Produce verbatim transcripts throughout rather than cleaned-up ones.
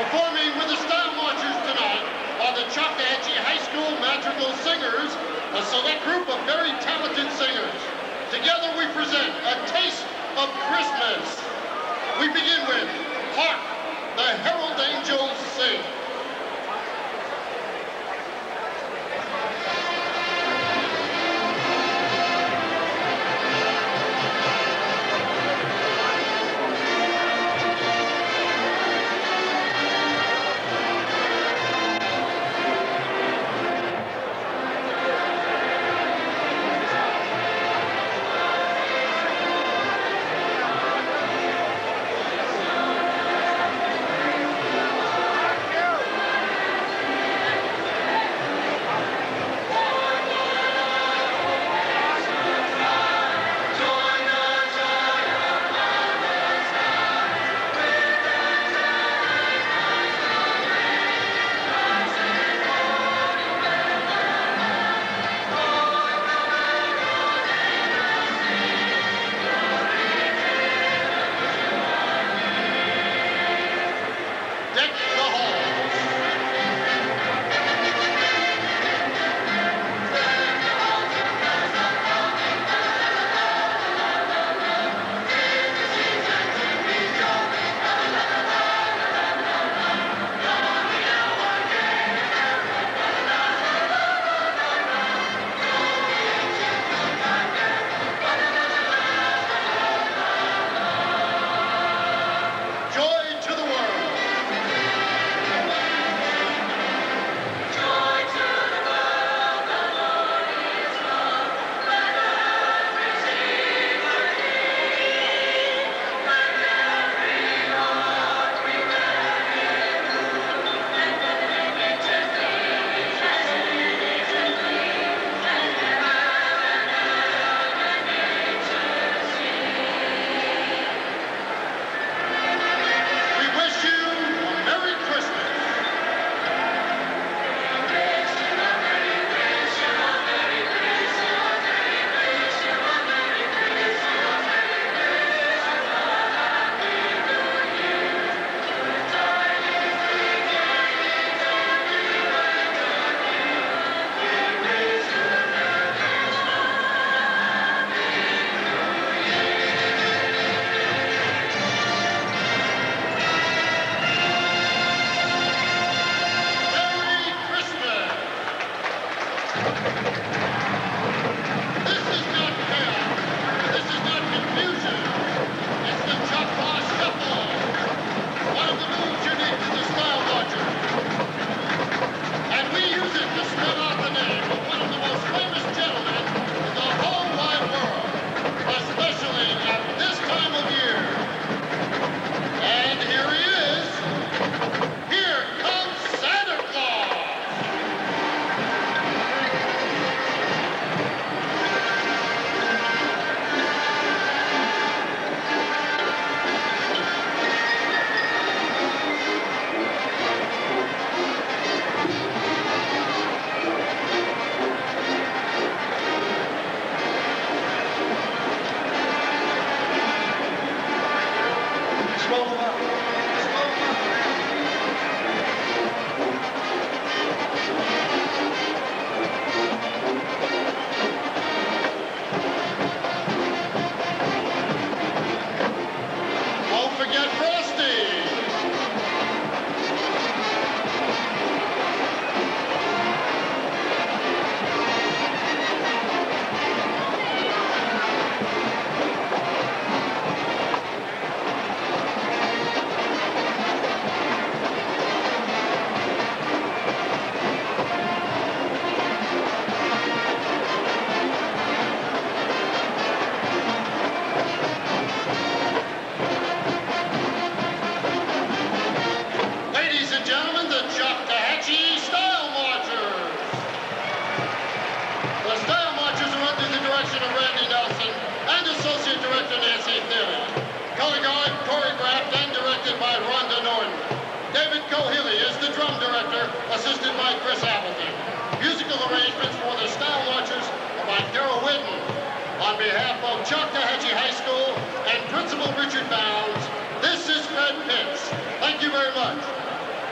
Performing with the StyleMarchers tonight are the Choctawhatchee High School Madrigal Singers, a select group of very talented singers. Together we present A Taste of Christmas. We begin with Hark, the Herald Angels Sing. Assisted by Chris Appleton. Musical arrangements for the StyleMarchers are by Carol Whitten. On behalf of Choctawhatchee High School and Principal Richard Bounds, this is Fred Pitts. Thank you very much.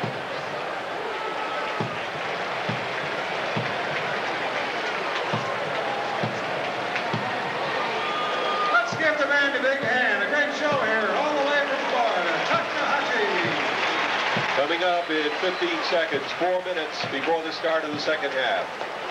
give the band a big hand. A great show here, all the way from Florida, Choctawhatchee. Coming up in fifteen seconds, four minutes before the start of the second half.